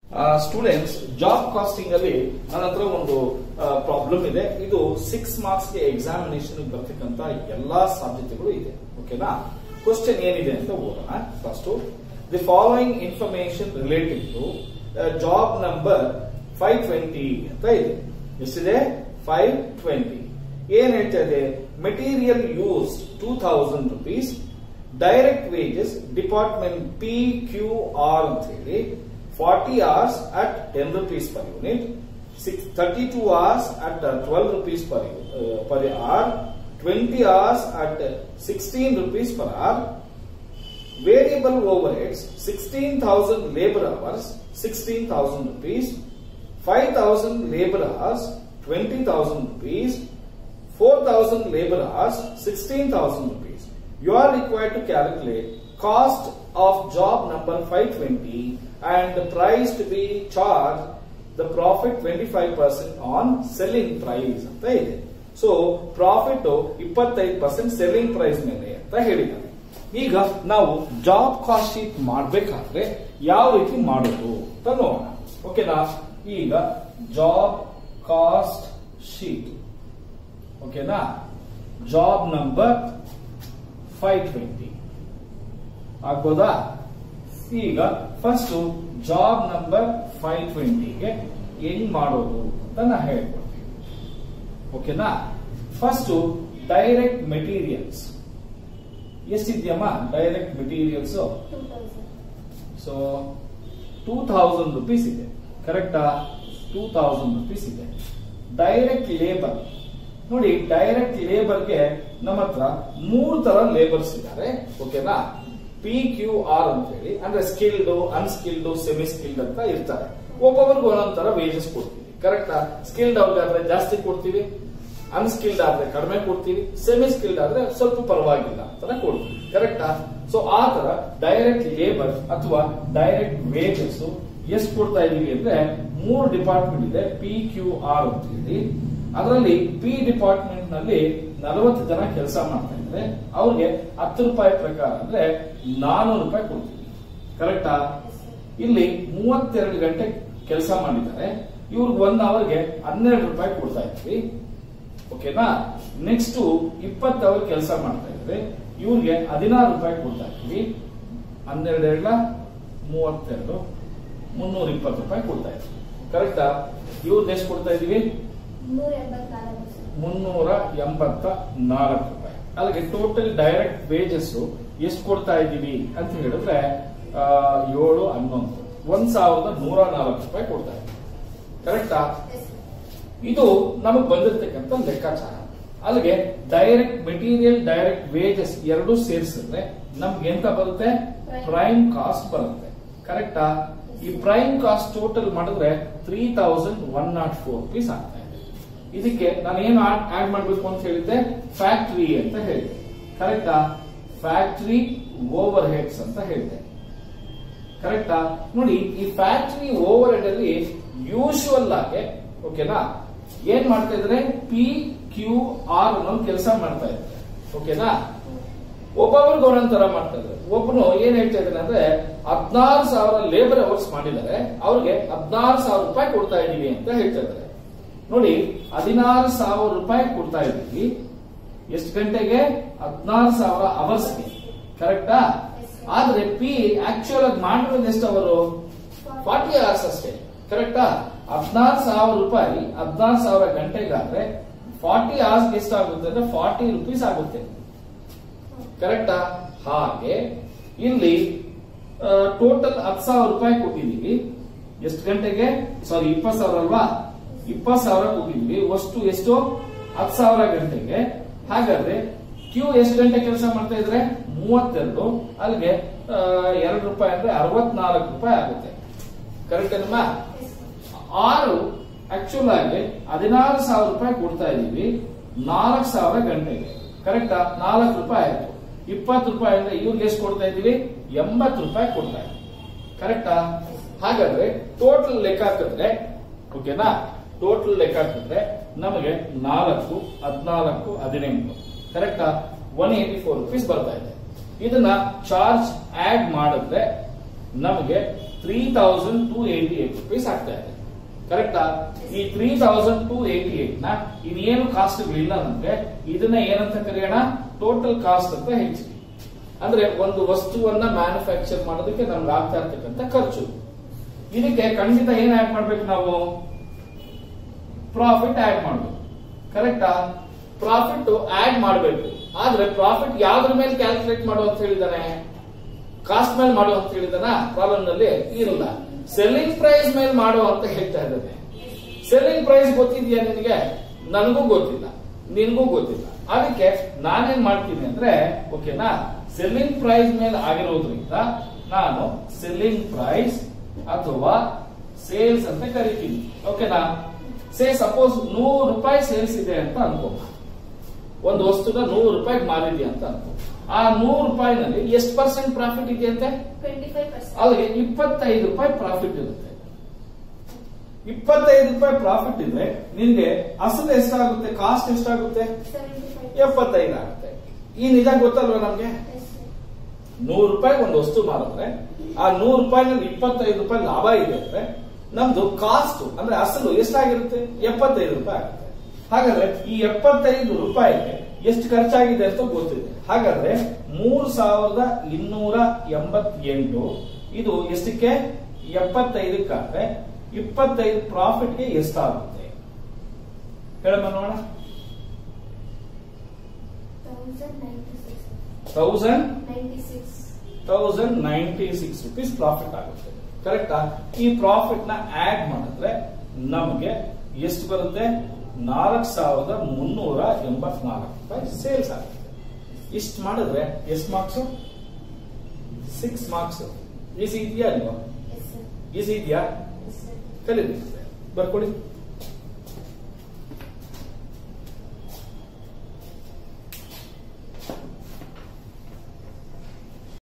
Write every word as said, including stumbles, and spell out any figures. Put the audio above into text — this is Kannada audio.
ಸ್ಟೂಡೆಂಟ್ಸ್, ಜಾಬ್ ಕಾಸ್ಟಿಂಗ್ ಅಲ್ಲಿ ನನ್ನ ಹತ್ರ ಒಂದು ಪ್ರಾಬ್ಲಮ್ ಇದೆ. ಇದು ಸಿಕ್ಸ್ ಮಾರ್ಕ್ಸ್ ಗೆ ಎಕ್ಸಾಮಿನೇಷನ್ ಬರ್ತಕ್ಕಂತ ಎಲ್ಲಾ ಸಾಧ್ಯತೆಗಳು ಇದೆ. ಓಕೆನಾ? ಕ್ವಶನ್ ಏನಿದೆ ಅಂತ ಓದೋಣ. First, the following information related to job number five twenty ಅಂತ ಇದೆ. ಎಷ್ಟಿದೆ? Five twenty. ಏನ್ ಹೇಳ್ತಾ ಇದೆ? Material use two thousand rupees, direct wages department P Q R ಅಂತ ಹೇಳಿ forty hours at ten rupees per unit, thirty-two hours at twelve rupees per, uh, per hour, twenty hours at sixteen rupees per hour, variable overheads sixteen thousand labor hours, sixteen thousand rupees, five thousand labor hours, twenty thousand rupees, four thousand labor hours, sixteen thousand rupees. You are required to calculate cost of job number five twenty and the price to be charged, the profit twenty-five percent on selling price ಅಂತ ಇದೆ. ಸೊ ಪ್ರಾಫಿಟ್ ಇಪ್ಪತ್ತೈದು ಪರ್ಸೆಂಟ್ ಸೆಲ್ಲಿಂಗ್ ಪ್ರೈಸ್ ಮೇಲೆ ಅಂತ ಹೇಳಿದ್ದಾರೆ. ಈಗ ನಾವು ಜಾಬ್ ಕಾಸ್ಟ್ ಶೀಟ್ ಮಾಡಬೇಕಾದ್ರೆ ಯಾವ ರೀತಿ ಮಾಡೋದು ಅಂತ ನೋಡೋಣ. ಓಕೆನಾ? ಈಗ ಜಾಬ್ ಕಾಸ್ಟ್ ಶೀಟ್, ಓಕೆನಾ, ಜಾಬ್ ನಂಬರ್ ಫೈವ್ ಟ್ವೆಂಟಿ ಆಗ್ಬೋದಾ? ಈಗ ಫಸ್ಟ್ ಜಾಬ್ ನಂಬರ್ ಫೈವ್ ಟ್ವೆಂಟಿಗೆ ಹೆಂಗ್ ಮಾಡೋದು ಅಂತ ನಾ ಹೇಳ್ಕೊಡ್ತೀನಿ. ಓಕೆನಾ? ಫಸ್ಟ್ ಡೈರೆಕ್ಟ್ ಮೆಟೀರಿಯಲ್ಸ್ ಎಷ್ಟಿದ್ಯಮ್ಮ? Direct materials so two thousand rupees ಇದೆ. ಕರೆಕ್ಟಾ? ಟೂ ಥೌಸಂಡ್ ರುಪೀಸ್ ಇದೆ. ಡೈರೆಕ್ಟ್ ಲೇಬರ್ ನೋಡಿ, ಡೈರೆಕ್ಟ್ ಲೇಬರ್ಗೆ ನಮ್ಮ ಹತ್ರ ಮೂರು ತರ ಲೇಬರ್ಸ್ ಇದ್ದಾರೆ. ಓಕೆನಾ? ಪಿ ಕ್ಯೂ ಆರ್ ಅಂತ ಹೇಳಿ, ಅಂದ್ರೆ ಸ್ಕಿಲ್ಡ್, ಅನ್ಸ್ಕಿಲ್ಡ್, ಸೆಮಿ ಸ್ಕಿಲ್ಡ್ ಅಂತ ಇರ್ತಾರೆ. ಒಬ್ಬೊಬ್ಬರಿಗೂ ಒಂದೊಂದರ ವೇಜಸ್ ಕೊಡ್ತೀವಿ. ಕರೆಕ್ಟಾ? ಸ್ಕಿಲ್ಡ್ ಅವ್ರಿಗಾದ್ರೆ ಜಾಸ್ತಿ ಕೊಡ್ತೀವಿ, ಅನ್ಸ್ಕಿಲ್ಡ್ ಆದ್ರೆ ಕಡಿಮೆ ಕೊಡ್ತೀವಿ, ಸೆಮಿ ಸ್ಕಿಲ್ಡ್ ಆದ್ರೆ ಸ್ವಲ್ಪ ಪರವಾಗಿಲ್ಲ ಅಂತ ಕೊಡ್ತೀವಿ. ಕರೆಕ್ಟಾ? ಸೊ ಆ ತರ ಡೈರೆಕ್ಟ್ ಲೇಬರ್ ಅಥವಾ ಡೈರೆಕ್ಟ್ ವೇಜಸ್ ಎಷ್ಟು ಕೊಡ್ತಾ ಇದೀವಿ ಅಂದ್ರೆ ಮೂರು ಡಿಪಾರ್ಟ್ಮೆಂಟ್ ಇದೆ, ಪಿ ಕ್ಯೂ ಆರ್ ಅಂತ ಹೇಳಿ. ಅದರಲ್ಲಿ ಪಿ ಡಿಪಾರ್ಟ್ಮೆಂಟ್ ನಲ್ಲಿ ನಲವತ್ತು ಜನ ಕೆಲಸ ಮಾಡ್ತಾ ಇದ್ರೆ ಅವ್ರಿಗೆ ಹತ್ತು ರೂಪಾಯಿ ಪ್ರಕಾರ ಅಂದ್ರೆ ನಾನೂರು ರೂಪಾಯಿ ಕೊಡ್ತೀವಿ. ಕರೆಕ್ಟಾ? ಇಲ್ಲಿ ಮೂವತ್ತೆರಡು ಗಂಟೆ ಕೆಲಸ ಮಾಡಿದ್ದಾರೆ, ಇವ್ರಿಗೆ ಒನ್ ಅವರ್ಗೆ ಹನ್ನೆರಡು ರೂಪಾಯಿ ಕೊಡ್ತಾ ಇದ್ವಿ. ಓಕೆನಾ? ನೆಕ್ಸ್ಟ್ ಇಪ್ಪತ್ತು ಅವರ್ ಕೆಲಸ ಮಾಡ್ತಾ ಇದ್ರೆ ಇವ್ರಿಗೆ ಹದಿನಾರು ರೂಪಾಯಿ ಕೊಡ್ತಾ ಇದ್ವಿ. ಹನ್ನೆರಡು ಎರಡ ಮೂವತ್ತೆರಡು, ಮುನ್ನೂರ ಇಪ್ಪತ್ತು ರೂಪಾಯಿ ಕೊಡ್ತಾ ಇದ್ವಿ. ಕರೆಕ್ಟಾ? ಇವ್ರಿಗೆ ಎಷ್ಟು ಕೊಡ್ತಾ ಇದೀವಿ? ಮುನ್ನೂರ ಎಂಬತ್ತ ನಾಲ್ಕು ರೂಪಾಯಿ. ಅಲ್ಲಿಗೆ ಟೋಟಲ್ ಡೈರೆಕ್ಟ್ ವೇಜಸ್ ಎಷ್ಟು ಕೊಡ್ತಾ ಇದ್ದೀವಿ ಅಂತ ಹೇಳಿದ್ರೆ ಏಳು ಹನ್ನೊಂದು ಒಂದ್ ಸಾವಿರದ ನೂರ ನಾಲ್ಕು ರೂಪಾಯಿ ಕೊಡ್ತಾ ಇದ್ದೀವಿ. ಕರೆಕ್ಟಾ? ಇದು ನಮಗ್ ಬಂದಿರತಕ್ಕಂತ ಲೆಕ್ಕಾಚಾರ. ಅಲ್ಲಿಗೆ ಡೈರೆಕ್ಟ್ ಮೆಟೀರಿಯಲ್, ಡೈರೆಕ್ಟ್ ವೇಜಸ್ ಎರಡು ಸೇರಿಸಿದ್ರೆ ನಮ್ಗೆ ಎಂತ ಬರುತ್ತೆ? ಪ್ರೈಮ್ ಕಾಸ್ಟ್ ಬರುತ್ತೆ. ಕರೆಕ್ಟಾ? ಈ ಪ್ರೈಮ್ ಕಾಸ್ಟ್ ಟೋಟಲ್ ಮಾಡಿದ್ರೆ three thousand one not four rupees ಆಗ್ತಾ ಇದೆ. ಇದಕ್ಕೆ ನಾನು ಏನು ಆಡ್ ಮಾಡಬೇಕು ಅಂತ ಹೇಳಿದ್ದೆ? ಫ್ಯಾಕ್ಟರಿ ಅಂತ ಹೇಳಿದೆ. ಕರೆಕ್ಟಾ? ಫ್ಯಾಕ್ಟರಿ ಓವರ್ ಹೆಡ್ಸ್ ಅಂತ ಹೇಳಿದೆ. ಕರೆಕ್ಟಾ? ನೋಡಿ, ಈ ಫ್ಯಾಕ್ಟರಿ ಓವರ್ ಹೆಡ್ ಅಲ್ಲಿ ಯೂಶುವಲ್ ಆಗಿ, ಓಕೆನಾ, ಏನ್ ಮಾಡ್ತಾ ಇದ್ರೆ ಪಿ ಕ್ಯೂ ಆರ್ ಅನ್ನೋ ಕೆಲಸ ಮಾಡ್ತಾ ಇದ್ದಾರೆ. ಓಕೆನಾ? ಒಬ್ಬೊಬ್ರಿಗೆ ಒಂದೊಂದರ ಮಾಡ್ತಾ ಇದ್ದಾರೆ. ಒಬ್ಬನು ಏನ್ ಹೇಳ್ತಾ ಇದ್ದಾನೆ ಅಂದ್ರೆ ಹದಿನಾರು ಸಾವಿರ ಲೇಬರ್ ಅವರ್ಸ್ ಮಾಡಿದ್ದಾರೆ, ಅವ್ರಿಗೆ ಹದಿನಾರು ಸಾವಿರ ರೂಪಾಯಿ ಕೊಡ್ತಾ ಇದೀವಿ ಅಂತ ಹೇಳ್ತಾ ಇದ್ದಾರೆ. ನೋಡಿ, ಹದಿನಾರು ಸಾವಿರ ರೂಪಾಯಿ ಕೊಡ್ತಾ ಇದ್ದೀವಿ. ಎಷ್ಟು ಗಂಟೆಗೆ? ಹದಿನಾರು ಸಾವಿರ ಅವರ್ಸ್ಗೆ. ಕರೆಕ್ಟಾ? ಆದ್ರೆ ಪಿ ಆಕ್ಚುಯಲ್ ಆಗಿ ಮಾಡಿರೋದು ಎಷ್ಟು ಅವರು? ಫಾರ್ಟಿ ಅವರ್ಸ್ ಅಷ್ಟೇ. ಕರೆಕ್ಟಾ? ಹದಿನಾರು ಸಾವಿರ ರೂಪಾಯಿ ಹದಿನಾರು ಸಾವಿರ ಗಂಟೆಗಾದ್ರೆ ಫಾರ್ಟಿ ಅವರ್ಸ್ ಎಷ್ಟಾಗುತ್ತೆ ಅಂದ್ರೆ ಫಾರ್ಟಿ ರುಪೀಸ್ ಆಗುತ್ತೆ. ಕರೆಕ್ಟಾ? ಹಾಗೆ ಇಲ್ಲಿ ಟೋಟಲ್ ಹತ್ತು ಸಾವಿರ ರೂಪಾಯಿ ಕೊಟ್ಟಿದ್ದೀವಿ. ಎಷ್ಟು ಗಂಟೆಗೆ? ಸಾರಿ, ಇಪ್ಪತ್ತು ಸಾವಿರ ಅಲ್ವಾ? ಇಪ್ಪತ್ತು ಸಾವಿರ ಕೊಟ್ಟಿದ್ವಿ. ಅಷ್ಟು ಎಷ್ಟು? ಹತ್ತು ಸಾವಿರ ಗಂಟೆಗೆ. ಹಾಗಾದ್ರೆ ಕ್ಯೂ ಎಷ್ಟು ಗಂಟೆ ಕೆಲಸ ಮಾಡ್ತಾ ಇದ್ರೆ? ಮೂವತ್ತೆರಡು. ಅಲ್ಲಿಗೆ ಎರಡು ರೂಪಾಯಿ ಅಂದ್ರೆ ಅರವತ್ನಾಲ್ಕು ರೂಪಾಯಿ ಆಗುತ್ತೆ. ಕರೆಕ್ಟ್ ಅಲ್ವಾ? ಆರು ಆಕ್ಚುಲ್ ಆಗಿ ಹದಿನಾರು ಸಾವಿರ ರೂಪಾಯಿ ಕೊಡ್ತಾ ಇದೀವಿ, ನಾಲ್ಕು ಸಾವಿರ ಗಂಟೆಗೆ. ಕರೆಕ್ಟಾ? ನಾಲ್ಕು ರೂಪಾಯಿ ಆಯ್ತು. ಇಪ್ಪತ್ತು ರೂಪಾಯಿ ಅಂದ್ರೆ ಇವ್ರಿಗೆ ಎಷ್ಟು ಕೊಡ್ತಾ ಇದೀವಿ? ಎಂಬತ್ತು ರೂಪಾಯಿ ಕೊಡ್ತಾ ಇದ್ದೀವಿ. ಕರೆಕ್ಟಾ? ಹಾಗಾದ್ರೆ ಟೋಟಲ್ ಲೆಕ್ಕ ಹಾಕಿದ್ರೆ, ಓಕೆನಾ, ಟೋಟಲ್ ಲೆಕ್ಕ ಹಾಕಿದ್ರೆ ನಮಗೆ ನಾಲ್ಕು ಹದಿನಾಲ್ಕು ಹದಿನೆಂಟು, ಕರೆಕ್ಟಾ, ಒನ್ ಏಟಿ ಫೋರ್ ರುಪೀಸ್ ಬರ್ತಾ ಇದೆ. ಇದನ್ನ ಚಾರ್ಜ್ ಆಡ್ ಮಾಡಿದ್ರೆ ನಮಗೆ three thousand two eighty eight rupees ಆಗ್ತಾ ಇದೆ. ಕರೆಕ್ಟಾ? ಈ three thousand two eighty eight ನ ಇನ್ನೇನು ಕಾಸ್ಟ್ ಇಲ್ಲ ನಮ್ಗೆ, ಇದನ್ನ ಏನಂತ ಕರೆಯೋಣ? ಟೋಟಲ್ ಕಾಸ್ಟ್ ಅಂತ ಹೇಳ್ತೀವಿ. ಅಂದ್ರೆ ಒಂದು ವಸ್ತುವನ್ನ ಮ್ಯಾನುಫ್ಯಾಕ್ಚರ್ ಮಾಡೋದಕ್ಕೆ ನಮ್ಗೆ ಆಗ್ತಾ ಇರ್ತಕ್ಕಂಥ ಖರ್ಚು. ಇದಕ್ಕೆ ಖಂಡಿತ ಏನ್ ಆಡ್ ಮಾಡ್ಬೇಕು ನಾವು? ಪ್ರಾಫಿಟ್ ಆಡ್ ಮಾಡ್ಬೇಕು. ಕರೆಕ್ಟಾ? ಪ್ರಾಫಿಟ್ ಆಡ್ ಮಾಡಬೇಕು. ಆದ್ರೆ ಪ್ರಾಫಿಟ್ ಯಾವ್ದ್ರ ಮೇಲೆ ಕ್ಯಾಲ್ಕುಲೇಟ್ ಮಾಡು ಅಂತ ಹೇಳಿದಾನೆ? ಕಾಸ್ಟ್ ಮೇಲೆ ಮಾಡು ಅಂತ ಹೇಳಿದಾನ? ಪ್ರಾಬ್ಲಮ್ ನಲ್ಲಿ ಇರಲ್ಲ, ಸೆಲ್ಲಿಂಗ್ ಪ್ರೈಸ್ ಮೇಲೆ ಮಾಡು ಅಂತ ಹೇಳ್ತಾ ಇದ್ದಾನೆ. ಸೆಲ್ಲಿಂಗ್ ಪ್ರೈಸ್ ಗೊತ್ತಿದ್ಯಾ ನಿನಗೆ? ನನಗೂ ಗೊತ್ತಿಲ್ಲ, ನಿನ್ಗೂ ಗೊತ್ತಿಲ್ಲ. ಅದಕ್ಕೆ ನಾನೇನ್ ಮಾಡ್ತೀನಿ ಅಂದ್ರೆ, ಓಕೆನಾ, ಸೆಲ್ಲಿಂಗ್ ಪ್ರೈಸ್ ಮೇಲೆ ಆಗಿರೋದ್ರಿಂದ ನಾನು ಸೆಲ್ಲಿಂಗ್ ಪ್ರೈಸ್ ಅಥವಾ ಸೇಲ್ಸ್ ಅಂತ ಕರಿತೀನಿ. ಓಕೆನಾ? ಸೇ ಸಪೋಸ್ ನೂರು ರೂಪಾಯಿ ಸೇಲ್ಸ್ ಇದೆ ಅಂತ ಅನ್ಕೋ. ಒಂದು ವಸ್ತುನ ನೂರು ರೂಪಾಯಿ ಮಾರಿದ್ಯಾ ಅಂತ ಅನ್ಕೋ. ಆ ನೂರು ರೂಪಾಯಿನಲ್ಲಿ ಎಷ್ಟು ಪರ್ಸೆಂಟ್ ಪ್ರಾಫಿಟ್ ಇದೆಯಂತೆ? ಅಲ್ಲಿಗೆ ಇಪ್ಪತ್ತೈದು ರೂಪಾಯಿ ಪ್ರಾಫಿಟ್ ಇರುತ್ತೆ. ಇಪ್ಪತ್ತೈದು ರೂಪಾಯಿ ಪ್ರಾಫಿಟ್ ಇದ್ರೆ ನಿನ್ಗೆ ಅಸಲು ಎಷ್ಟಾಗುತ್ತೆ? ಕಾಸ್ಟ್ ಎಷ್ಟಾಗುತ್ತೆ? ಎಪ್ಪತ್ತೈದು ಆಗುತ್ತೆ. ಈ ನಿಜ ಗೊತ್ತಲ್ವಾ ನಮ್ಗೆ? ನೂರು ರೂಪಾಯಿ ಒಂದು ವಸ್ತು ಮಾರಿದ್ರೆ ಆ ನೂರು ರೂಪಾಯಿನಲ್ಲಿ ಇಪ್ಪತ್ತೈದು ರೂಪಾಯಿ ಲಾಭ ಇದೆ ಅಂದ್ರೆ ನಮ್ದು ಕಾಸ್ಟ್ ಅಂದ್ರೆ ಅಸಲು ಎಷ್ಟಾಗಿರುತ್ತೆ? ಎಪ್ಪತ್ತೈದು ರೂಪಾಯಿ ಆಗುತ್ತೆ. ಹಾಗಾದ್ರೆ ಈ ಎಪ್ಪತ್ತೈದು ರೂಪಾಯಿಗೆ ಎಷ್ಟು ಖರ್ಚಾಗಿದೆ ಅಂತ ಗೊತ್ತಿದೆ. ಹಾಗಾದ್ರೆ ಮೂರ್ ಸಾವಿರದ ಇನ್ನೂರ ಎಂಬತ್ತೆಂಟು ಇದು ಎಷ್ಟಕ್ಕೆ? ಎಪ್ಪತ್ತೈದಕ್ಕಾದ್ರೆ ಇಪ್ಪತ್ತೈದು ಪ್ರಾಫಿಟ್ಗೆ ಎಷ್ಟಾಗುತ್ತೆ ಹೇಳಮ್ಮ ನೋಡೋಣ. Thousand thousand ninety six rupees profit ಆಗುತ್ತೆ. ಕರೆಕ್ಟಾ? ಈ ಪ್ರಾಫಿಟ್ ನ ಆಡ್ ಮಾಡಿದ್ರೆ ನಮಗೆ ಎಷ್ಟು ಬರುತ್ತೆ? ನಾಲ್ಕು ಸಾವಿರದ ಮುನ್ನೂರ ಎಂಬತ್ನಾಲ್ಕು ರೂಪಾಯಿ ಸೇಲ್ಸ್ ಆಗುತ್ತೆ. ಇಷ್ಟು ಮಾಡಿದ್ರೆ ಎಷ್ಟು ಮಾರ್ಕ್ಸ್? Six marks. ಈಸಿ ಇದೆಯಾ ಅಲ್ವಾ? ಈಸಿ ಇದೆಯಾ? ಕಲೀರಿ ಬರ್ಕೊಡಿ.